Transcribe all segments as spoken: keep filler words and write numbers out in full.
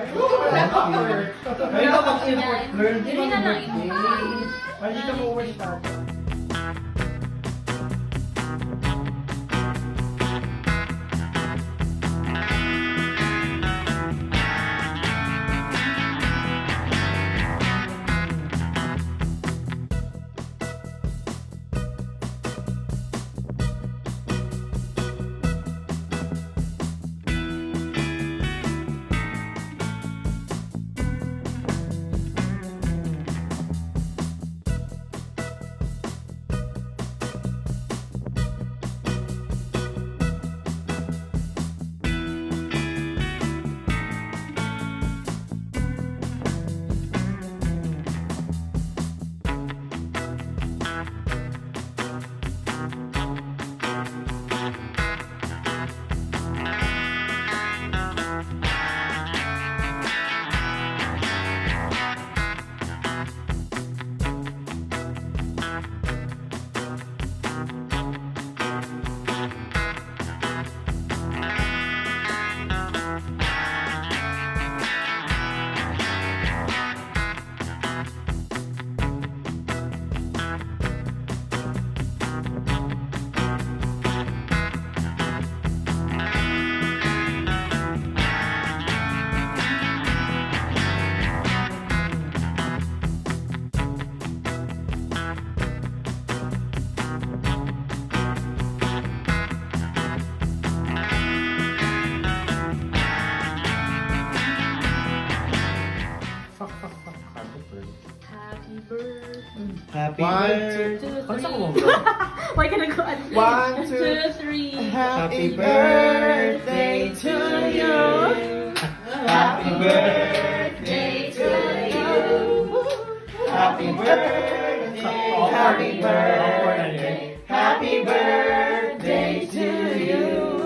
Ay, ka mag-import, girl. Di ba mag-birthday? Ay, di ka ma-overstart. Happy One, birthday. two, three. Why can I go? One, two, two, three. Happy birthday to you. Happy birthday to you. Happy birthday. Happy birthday. Happy birthday to you.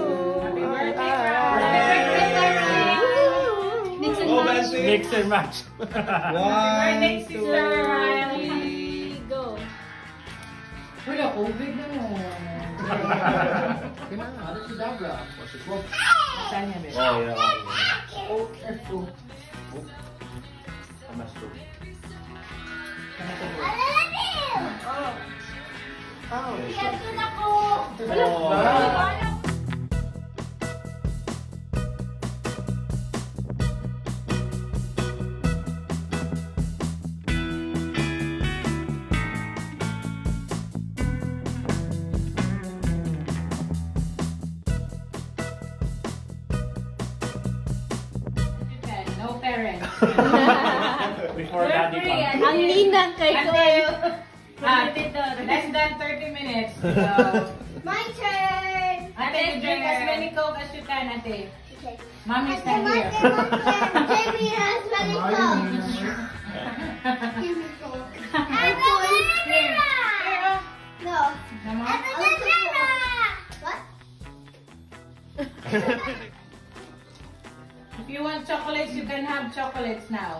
Mix and match. Mix and match. One, two, three, go. Wala, COVID na mo. Ano si Dabra? Saan niya, Bebe? Oh, yeah. Oh, careful. Amas to. Oh. Oh. No parents. Before daddy comes. Ang ninang kay Until Ah, less than thirty minutes. So, My turn! ate, drink as many Coke as you can, ate. Okay. Mommy's Ate, not my here. turn. Jamie has many cups. Give me Coke. Ate, Here. Here, no. Mama. Ate, Jamie! What? If you want chocolates, you can have chocolates now.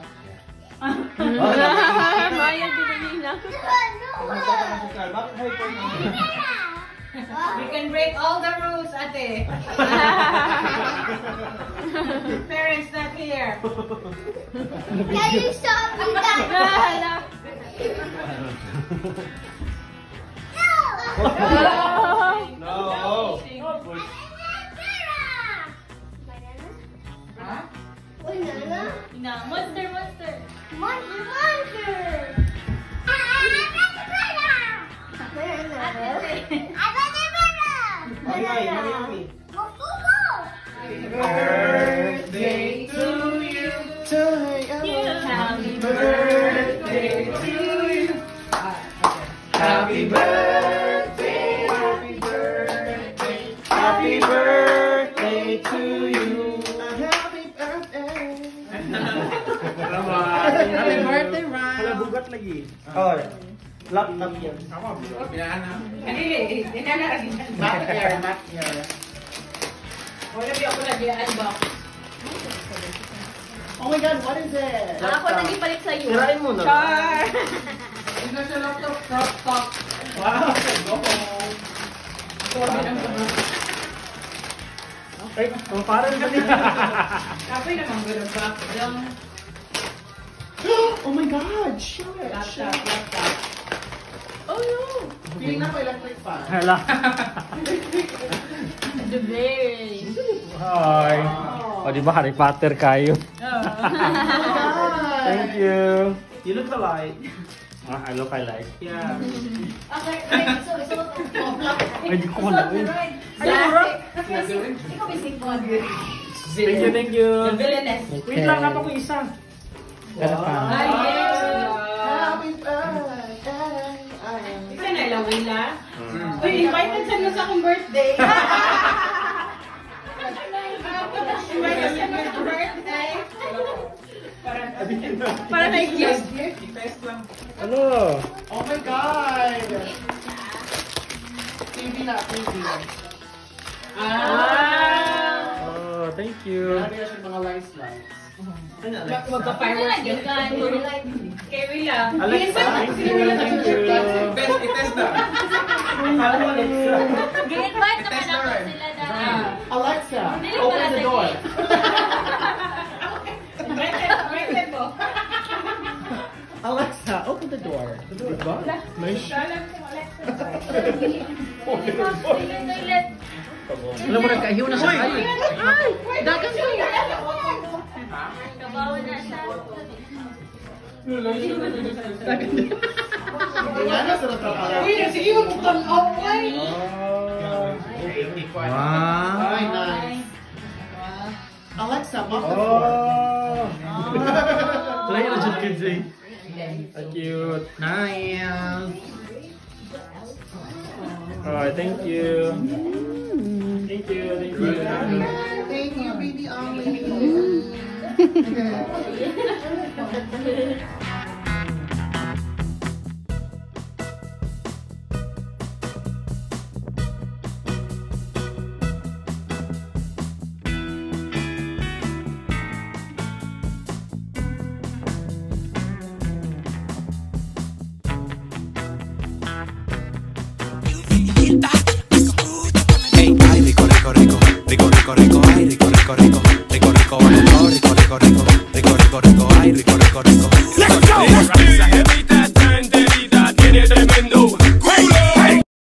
Maya, dinanina. You can break all the rules, ate. Parents not here. Can you stop me that? No. Huh? Banana? No, monster, monster. Monster, monster! Banana! Mami, mami, mami. Go, go, go! Happy birthday to you. To you. Happy birthday to you. Happy birthday. Happy birthday. Happy birthday to you. Happy birthday. Happy birthday, Ryle. Wala bugat lagi. Oh, laptop yan. Kanili, dinala. Not here, not here. Wala di ako lagi unbox. Oh my God, what is it? Ako nagipalit sa iyo. Sirain mo na. Char! Ito sa laptop, crop top. Wow, go home. Ito, Ay, oh, parang ba din? Kapoy naman gano'n ba? Yung Oh my God! Shit! laptop, laptop. Oh no! Feeling na ko electric fan. Hala. The berry. Hi. O, di ba Harry Potter kayo? Thank you. You look alike. Ah, I look alike. Yeah. Okay, okay. So, so, Ay, di ko wala eh. ikaw may sipon. Thank you, thank you. The villainess. Wait lang, napa ko isa. Tara pa. Ay, yes. Happy birthday. Ikaw na lang, Wila. Uy, invited sa sa akong birthday. Invited sa akong birthday. Para na gift. Test lang. Ano? Oh my God! T V na, T V. Ah. Oh, thank you. Grabe na siya mga lights lights. Ano, Alexa? Magpa-fireworks Ano lagi yan. Kay Wila. Alexa, Thank you, thank you. Best, i-test na. Akala mo Alexa. Gi-invite naman Test na ako rin. sila dati. Ah. Alexa, Dili open pala the sa door. cake. Rated, rated mo. Alexa, open the door. Diba? Nice. Salam ko, Alexa. Toilet. Alam mo, nagkahiw na siya kayo. Ay! Dagan ko. Kabawa na siya. Wala na sa natrapala. Uy, sige mo bukang away. Wow. Ay, nice. Alexa, mop the floor. Oh. Lain na dyan kids eh. Cute. Nice. Oh, thank you. Thank you, thank you. Thank you, baby Ollie. Ay, rico, rico, rico, rico, rico, rico, ay, rico, rico, rico.